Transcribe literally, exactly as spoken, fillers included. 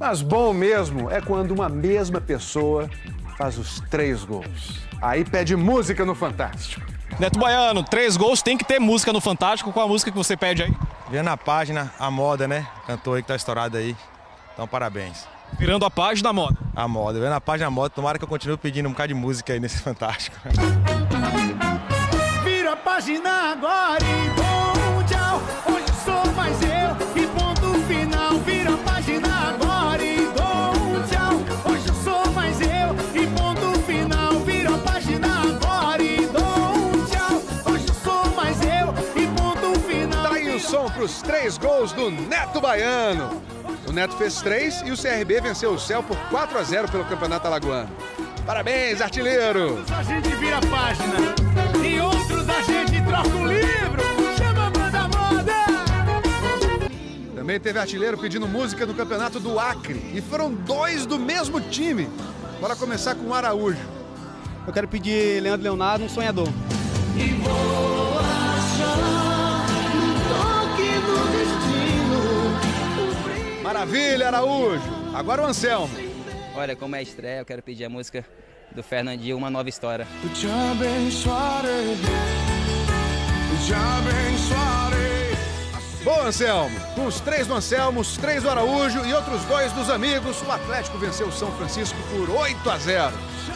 Mas bom mesmo é quando uma mesma pessoa faz os três gols. Aí pede música no Fantástico. Neto Baiano, três gols, tem que ter música no Fantástico. Qual a música que você pede aí? Vendo na página, a moda, né? Cantor aí que tá estourado aí. Então, parabéns. Virando a página da moda. A moda. Vendo na página da moda, tomara que eu continue pedindo um bocado de música aí nesse Fantástico. Vira a página agora e bom tchau. Hoje sou mais eu e ponto final. Vira a página agora e bom tchau. Hoje sou mais eu e ponto final. Vira a página agora e bom tchau. Hoje sou mais eu e ponto final. Tá aí o som pros três gols do Neto Baiano. O Neto fez três e o C R B venceu o Céu por quatro a zero pelo Campeonato Alagoano. Parabéns, artilheiro! A gente vira a página e outros a gente troca o livro. Chama a banda moda! Também teve artilheiro pedindo música no Campeonato do Acre. E foram dois do mesmo time. Bora começar com o Araújo. Eu quero pedir Leandro Leonardo, Um Sonhador. E vou achar um toque do destino. Maravilha, Araújo! Agora o Anselmo. Olha, como é a estreia, eu quero pedir a música do Fernandinho, Uma Nova História. Eu te abençoarei, eu te abençoarei. Bom, Anselmo, com os três do Anselmo, os três do Araújo e outros dois dos amigos, o Atlético venceu o São Francisco por oito a zero.